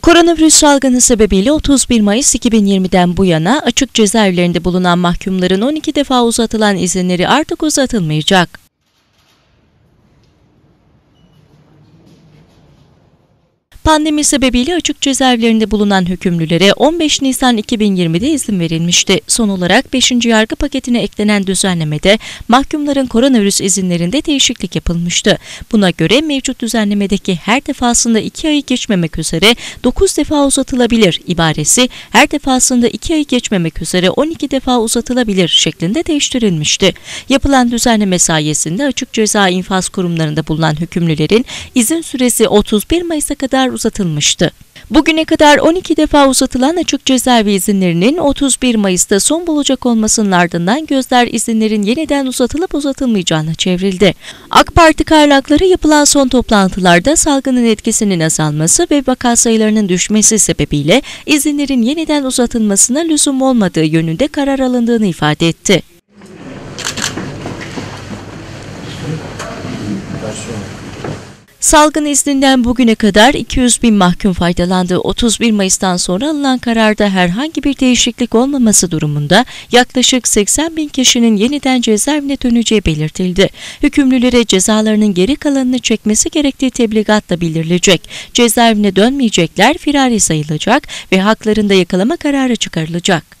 Koronavirüs salgını sebebiyle 31 Mayıs 2020'den bu yana açık cezaevlerinde bulunan mahkumların 12 defa uzatılan izinleri artık uzatılmayacak. Pandemi sebebiyle açık cezaevlerinde bulunan hükümlülere 15 Nisan 2020'de izin verilmişti. Son olarak 5. yargı paketine eklenen düzenlemede mahkumların koronavirüs izinlerinde değişiklik yapılmıştı. Buna göre mevcut düzenlemedeki her defasında 2 ayı geçmemek üzere 9 defa uzatılabilir ibaresi her defasında 2 ayı geçmemek üzere 12 defa uzatılabilir şeklinde değiştirilmişti. Yapılan düzenleme sayesinde açık ceza infaz kurumlarında bulunan hükümlülerin izin süresi 31 Mayıs'a kadar uzatılmıştı. Bugüne kadar 12 defa uzatılan açık cezaevi izinlerinin 31 Mayıs'ta son bulacak olmasının ardından gözler izinlerin yeniden uzatılıp uzatılmayacağına çevrildi. AK Parti kaynakları yapılan son toplantılarda salgının etkisinin azalması ve vaka sayılarının düşmesi sebebiyle izinlerin yeniden uzatılmasına lüzum olmadığı yönünde karar alındığını ifade etti. Salgın izninden bugüne kadar 200 bin mahkum faydalandı. 31 Mayıs'tan sonra alınan kararda herhangi bir değişiklik olmaması durumunda yaklaşık 80 bin kişinin yeniden cezaevine döneceği belirtildi. Hükümlülere cezalarının geri kalanını çekmesi gerektiği tebligatla bildirilecek. Cezaevine dönmeyecekler firari sayılacak ve haklarında yakalama kararı çıkarılacak.